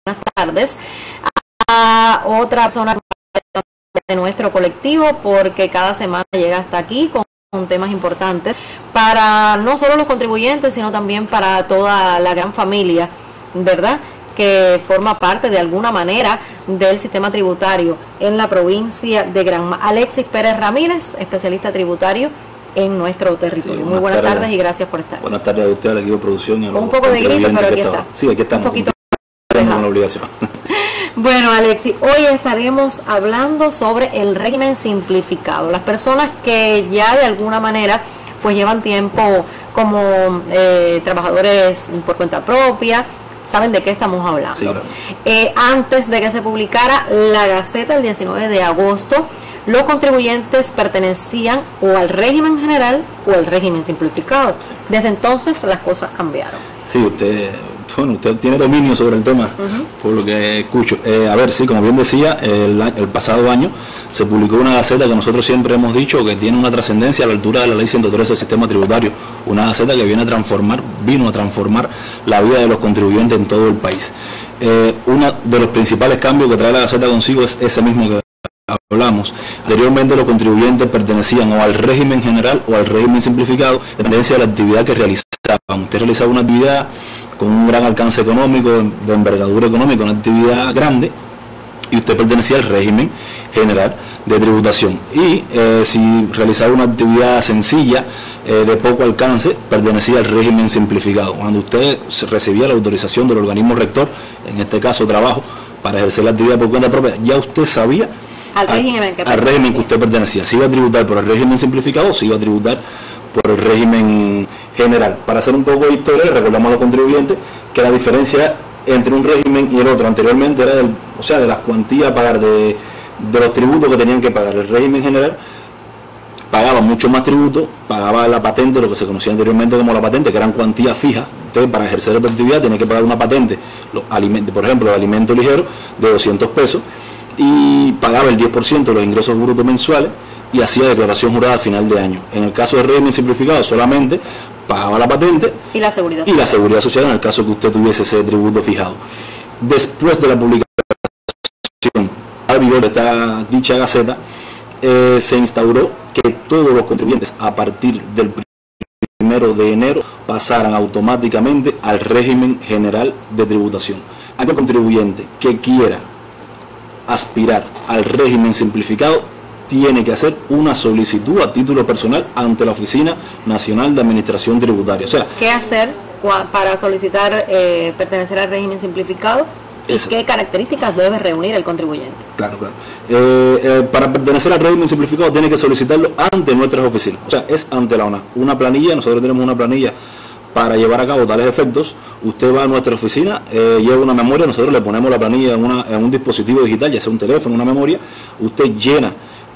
tardes a otra persona de nuestro colectivo, porque cada semana llega hasta aquí con temas importantes para no solo los contribuyentes, sino también para toda la gran familia, ¿verdad?, que forma parte de alguna manera del sistema tributario en la provincia de Granma. Alexis Pérez Ramírez, especialista tributario en nuestro territorio. Sí, muy buenas tardes y gracias por estar. Buenas tardes a usted, al equipo de producción. Y a un poco de gripe, pero aquí está. Sí, aquí estamos. Un poquito con la obligación. Bueno, Alexis, hoy estaremos hablando sobre el régimen simplificado. Las personas que ya de alguna manera pues llevan tiempo como trabajadores por cuenta propia, saben de qué estamos hablando. Sí, claro. Antes de que se publicara la Gaceta el 19 de agosto, los contribuyentes pertenecían o al régimen general o al régimen simplificado. Sí. Desde entonces las cosas cambiaron. Sí, usted tiene dominio sobre el tema, por lo que escucho. A ver, sí, como bien decía, el pasado año se publicó una gaceta que nosotros siempre hemos dicho que tiene una trascendencia a la altura de la ley 113 del sistema tributario. Una gaceta que vino a transformar la vida de los contribuyentes en todo el país. Uno de los principales cambios que trae la gaceta consigo es ese mismo que hablamos. Anteriormente los contribuyentes pertenecían o al régimen general o al régimen simplificado, en dependencia de la actividad que realizaban. Usted realizaba una actividad con un gran alcance económico, de envergadura económica, una actividad grande, y usted pertenecía al régimen general de tributación. Y si realizaba una actividad sencilla, de poco alcance, pertenecía al régimen simplificado. Cuando usted recibía la autorización del organismo rector, en este caso trabajo, para ejercer la actividad por cuenta propia, ya usted sabía al régimen que usted pertenecía. Si iba a tributar por el régimen simplificado o si iba a tributar por el régimen general. Para hacer un poco de historia, recordamos a los contribuyentes que la diferencia entre un régimen y el otro anteriormente era de las cuantías a pagar, de los tributos que tenían que pagar. El régimen general pagaba mucho más tributos, pagaba la patente, lo que se conocía anteriormente como la patente, que eran cuantías fijas. Entonces, para ejercer esta actividad tenía que pagar una patente, por ejemplo, de alimento ligero, de 200 pesos, y pagaba el 10% de los ingresos brutos mensuales y hacía declaración jurada a final de año. En el caso del régimen simplificado solamente pagaba la patente y la seguridad social en el caso que usted tuviese ese tributo fijado. Después de la publicación al vigor de esta dicha gaceta, se instauró que todos los contribuyentes a partir del 1 de enero pasaran automáticamente al régimen general de tributación. Aquel contribuyente que quiera aspirar al régimen simplificado tiene que hacer una solicitud a título personal ante la Oficina Nacional de Administración Tributaria. O sea, ¿qué hacer para solicitar pertenecer al régimen simplificado? ¿Y qué características debe reunir el contribuyente? Claro. Para pertenecer al régimen simplificado tiene que solicitarlo ante nuestras oficinas. O sea, es ante la ONA. Una planilla, nosotros tenemos una planilla para llevar a cabo tales efectos. Usted va a nuestra oficina, lleva una memoria, nosotros le ponemos la planilla en un dispositivo digital, ya sea un teléfono, una memoria. Usted llena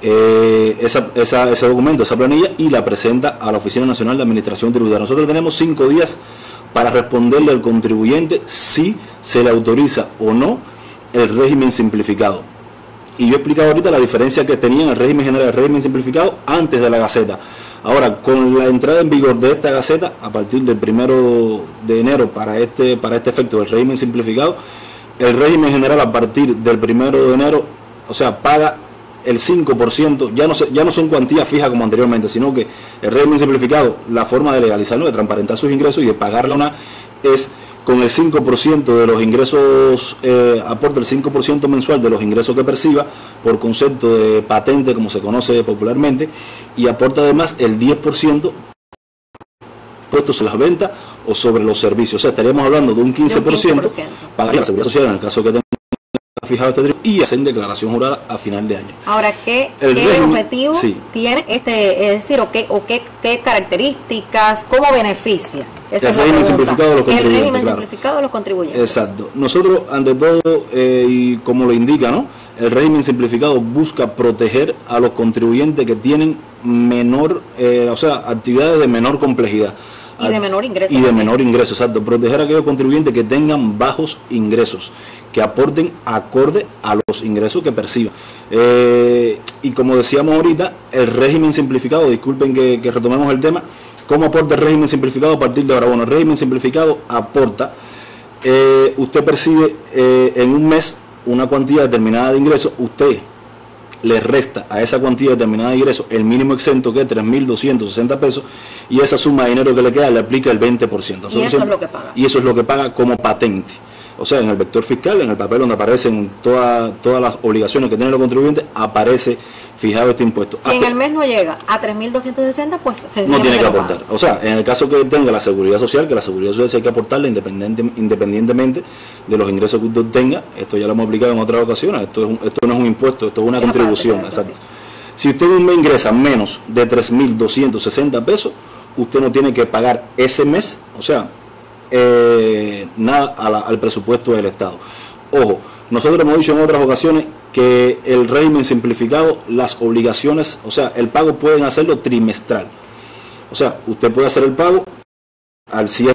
ese documento, esa planilla, y la presenta a la Oficina Nacional de Administración Tributaria. Nosotros tenemos 5 días para responderle al contribuyente si se le autoriza o no el régimen simplificado. Y yo he explicado ahorita la diferencia que tenían el régimen general y el régimen simplificado antes de la Gaceta. Ahora, con la entrada en vigor de esta Gaceta, a partir del 1 de enero para este efecto del régimen simplificado, el régimen general a partir del 1 de enero, o sea, paga el 5%, ya no son cuantías fijas como anteriormente, sino que el régimen simplificado, la forma de legalizarlo, de transparentar sus ingresos y de pagar la ONA es con el 5% de los ingresos, aporta el 5% mensual de los ingresos que perciba por concepto de patente, como se conoce popularmente, y aporta además el 10% puestos sobre las ventas o sobre los servicios. O sea, estaríamos hablando de un 15%, pagar la seguridad social en el caso que tenga fijado este tributo y hacen declaración jurada a final de año. Ahora, ¿qué objetivo tiene es decir, o qué características, cómo beneficia? Esa el régimen simplificado de los contribuyentes. El régimen simplificado de los contribuyentes. Exacto. Nosotros, ante todo, y como lo indica, ¿no?, el régimen simplificado busca proteger a los contribuyentes que tienen actividades de menor complejidad. Y de menor ingreso. Y de menor ingreso, exacto. Proteger a aquellos contribuyentes que tengan bajos ingresos, que aporten acorde a los ingresos que perciban. Y como decíamos ahorita, el régimen simplificado, disculpen que retomemos el tema, ¿cómo aporta el régimen simplificado a partir de ahora? Bueno, el régimen simplificado aporta usted percibe en un mes una cuantía determinada de ingresos, usted le resta a esa cuantía determinada de ingresos el mínimo exento, que es 3.260 pesos, y esa suma de dinero que le queda le aplica el 20%. Y eso es lo que paga. Y eso es lo que paga como patente. O sea, en el vector fiscal, en el papel donde aparecen todas las obligaciones que tienen los contribuyentes, aparece fijado este impuesto. Si en el mes no llega a 3.260, pues no tiene que aportar. O sea, en el caso que tenga la seguridad social, que la seguridad social sí hay que aportarla independientemente de los ingresos que usted tenga. Esto ya lo hemos explicado en otras ocasiones. Esto no es un impuesto, esto es una contribución. Exacto. Si usted un mes ingresa menos de 3.260 pesos, usted no tiene que pagar ese mes, o sea, nada al presupuesto del Estado. Ojo, nosotros hemos dicho en otras ocasiones que el régimen simplificado, las obligaciones, o sea, el pago pueden hacerlo trimestral. O sea, usted puede hacer el pago al cierre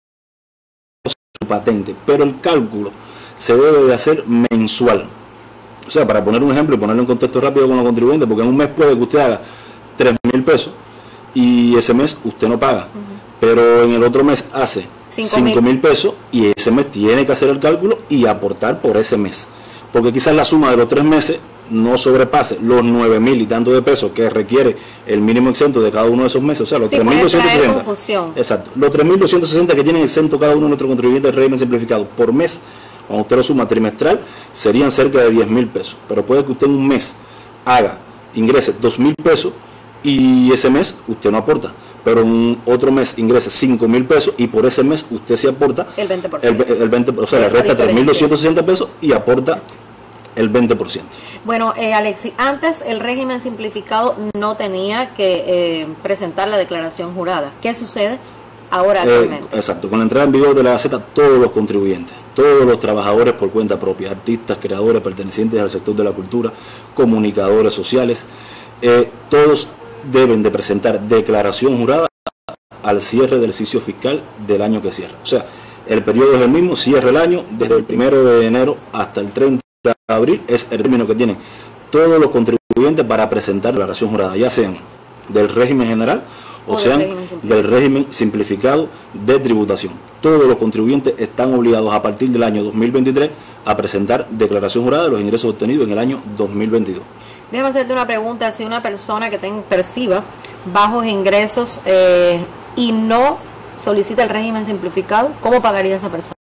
de su patente, pero el cálculo se debe de hacer mensual. O sea, para poner un ejemplo y ponerlo en contexto rápido con los contribuyentes, porque en un mes puede que usted haga 3.000 pesos y ese mes usted no paga, pero en el otro mes hace 5.000 pesos y ese mes tiene que hacer el cálculo y aportar por ese mes, porque quizás la suma de los 3 meses no sobrepase los 9.000 y tanto de pesos que requiere el mínimo exento de cada uno de esos meses. O sea, los 3.260. Exacto, los 3.260 que tienen exento cada uno de nuestros contribuyentes del régimen simplificado por mes, cuando usted lo suma trimestral, serían cerca de 10.000 pesos. Pero puede que usted en un mes ingrese 2.000 pesos y ese mes usted no aporta, pero en otro mes ingresa 5.000 pesos y por ese mes usted se aporta el 20%. El 20%, o sea, le resta 3.260 pesos y aporta el 20%. Bueno, Alexis, antes el régimen simplificado no tenía que presentar la declaración jurada. ¿Qué sucede ahora actualmente? Exacto, con la entrada en vigor de la Gaceta, todos los contribuyentes, todos los trabajadores por cuenta propia, artistas, creadores, pertenecientes al sector de la cultura, comunicadores sociales, todos deben de presentar declaración jurada al cierre del ejercicio fiscal del año que cierra. O sea, el periodo es el mismo, cierra el año, desde el 1 de enero hasta el 30 de abril, es el término que tienen todos los contribuyentes para presentar declaración jurada, ya sean del régimen general o sean del régimen simplificado de tributación. Todos los contribuyentes están obligados a partir del año 2023 a presentar declaración jurada de los ingresos obtenidos en el año 2022. Déjame hacerte una pregunta. Si una persona que perciba bajos ingresos y no solicita el régimen simplificado, ¿cómo pagaría esa persona?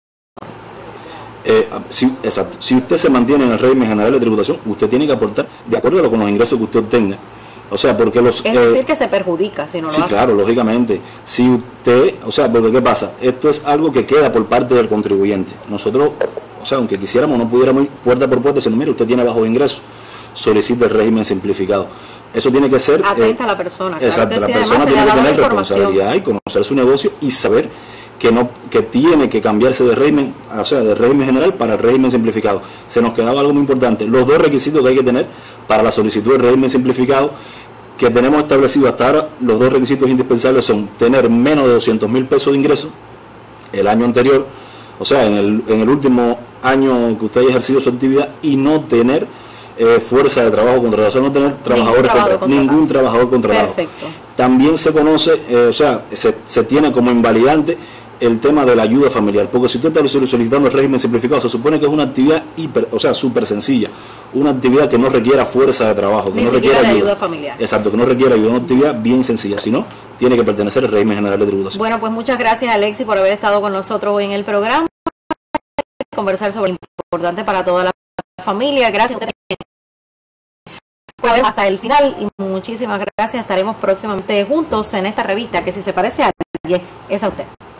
Exacto. Si usted se mantiene en el régimen general de tributación, usted tiene que aportar de acuerdo con los ingresos que usted obtenga. O sea, porque es decir, que se perjudica si no lo hace. Sí, claro, lógicamente. Si usted, o sea, porque ¿qué pasa? Esto es algo que queda por parte del contribuyente. Nosotros, o sea, aunque quisiéramos, no pudiéramos ir puerta por puerta diciendo, mire, usted tiene bajos ingresos, solicita el régimen simplificado. Eso tiene que ser atenta a la persona. Exacto, la persona tiene que tener responsabilidad y conocer su negocio y saber que tiene que cambiarse de régimen, o sea, de régimen general para el régimen simplificado. Se nos quedaba algo muy importante, los dos requisitos que hay que tener para la solicitud del régimen simplificado que tenemos establecido hasta ahora. Los dos requisitos indispensables son tener menos de 200.000 pesos de ingresos el año anterior, o sea, en el último año que usted haya ejercido su actividad, y no tener fuerza de trabajo contratada, o sea, no tener trabajadores contratados, ningún trabajador contratado. Perfecto. También se conoce, o sea, se tiene como invalidante el tema de la ayuda familiar, porque si usted está solicitando el régimen simplificado, se supone que es una actividad súper sencilla, una actividad que no requiera fuerza de trabajo, que no requiera ayuda familiar. Exacto, que no requiera ayuda, una actividad bien sencilla, si no, tiene que pertenecer al régimen general de tributación. Bueno, pues muchas gracias, Alexis, por haber estado con nosotros hoy en el programa, conversar sobre lo importante para toda la familia. Gracias hasta el final y muchísimas gracias. Estaremos próximamente juntos en esta revista que, si se parece a alguien, es a usted.